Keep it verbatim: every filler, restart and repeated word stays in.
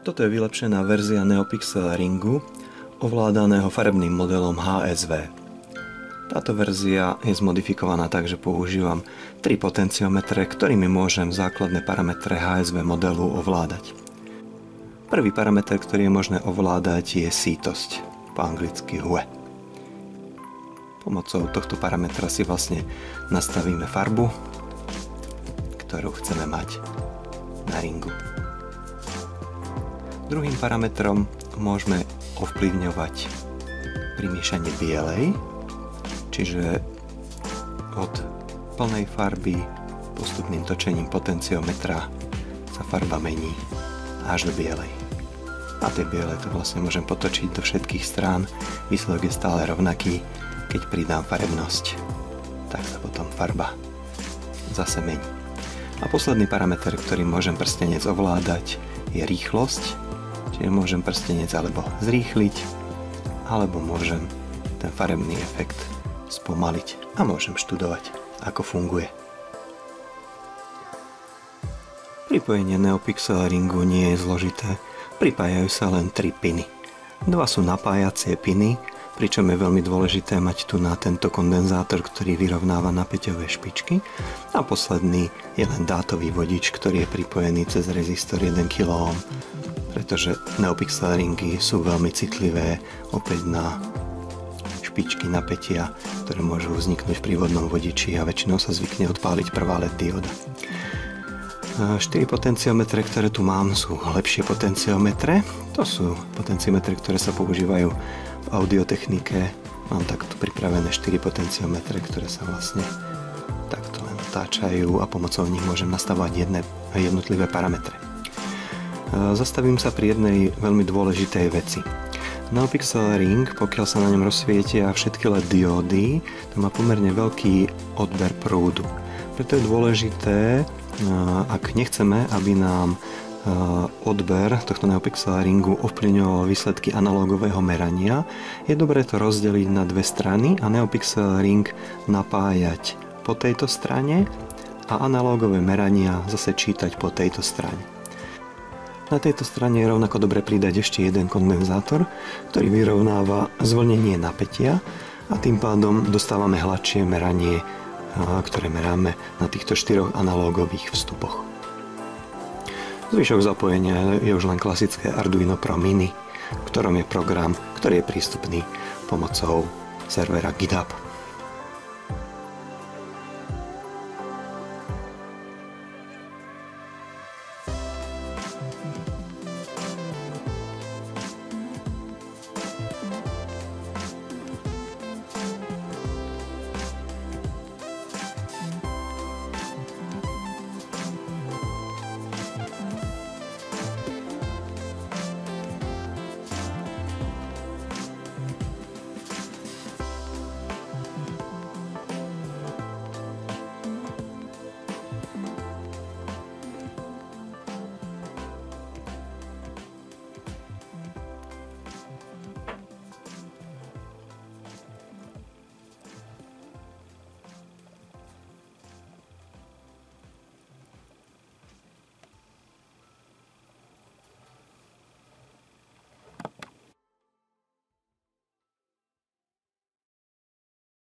Toto je vylepšená verzia NeoPixel Ringu, ovládaného farebným modelom há es vé. Táto verzia je zmodifikovaná tak, že používam tri potenciometre, ktorými môžem základné parametre há es vé modelu ovládať. Prvý parameter, ktorý je možné ovládať, je sítosť, po anglicky hue. Pomocou tohto parametra si vlastne nastavíme farbu, ktorú chceme mať na ringu. Druhým parametrom môžeme ovplyvňovať primiešanie bielej, čiže od plnej farby postupným točením potenciometra sa farba mení až do bielej. A tej bielej to vlastne môžem potočiť do všetkých strán, výsledok je stále rovnaký. Keď pridám farebnosť, tak sa potom farba zase mení. A posledný parameter, ktorý môžem prstenec ovládať, je rýchlosť, čiže môžem prstenec alebo zrýchliť, alebo môžem ten farebný efekt spomaliť a môžem študovať, ako funguje. Pripojenie NeoPixel Ringu nie je zložité, pripájajú sa len tri piny. Dva sú napájacie piny, pričom je veľmi dôležité mať tu na tento kondenzátor, ktorý vyrovnáva napäťové špičky, a posledný je len dátový vodič, ktorý je pripojený cez rezistor jeden kiloohm, pretože NeoPixel Ringy sú veľmi citlivé opäť na špičky napätia, ktoré môžu vzniknúť v prívodnom vodiči a väčšinou sa zvykne odpáliť prvá el é dé dióda. štyri potenciometre, ktoré tu mám, sú lepšie potenciometre. To sú potenciometre, ktoré sa používajú v audiotechnike. Mám takto pripravené štyri potenciometre, ktoré sa vlastne takto len otáčajú a pomocou nich môžem nastavovať jedné jednotlivé parametre. Zastavím sa pri jednej veľmi dôležitej veci. NeoPixel Ring, pokiaľ sa na ňom rozsvietia všetky el é dé diódy, to má pomerne veľký odber prúdu. Preto je dôležité, ak nechceme, aby nám odber tohto NeoPixel Ringu ovplyvňoval výsledky analógového merania, je dobré to rozdeliť na dve strany a NeoPixel Ring napájať po tejto strane a analógové merania zase čítať po tejto strane. Na tejto strane je rovnako dobre pridať ešte jeden kondenzátor, ktorý vyrovnáva zvlnenie napätia a tým pádom dostávame hladšie meranie, ktoré meráme na týchto štyroch analógových vstupoch. Zvyšok zapojenia je už len klasické Arduino Pro Mini, v ktorom je program, ktorý je prístupný pomocou servera GitHub.